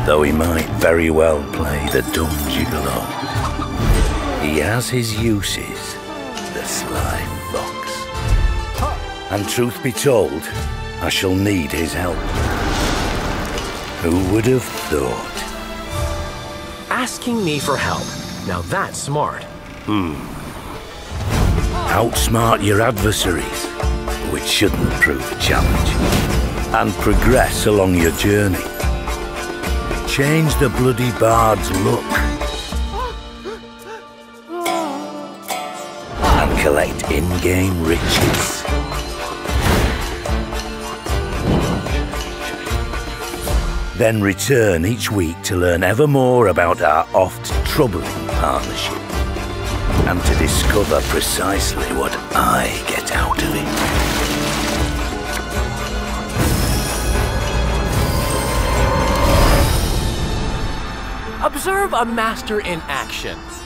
though he might very well play the dumb gigolo. He has his uses, the sly fox. And truth be told, I shall need his help. Who would have thought? Asking me for help. Now that's smart. Outsmart your adversaries, which shouldn't prove a challenge, and progress along your journey. Change the bloody bard's look, and collect in-game riches. Then return each week to learn ever more about our oft-troubling partnership, and to discover precisely what I get out of it. Observe a master in action.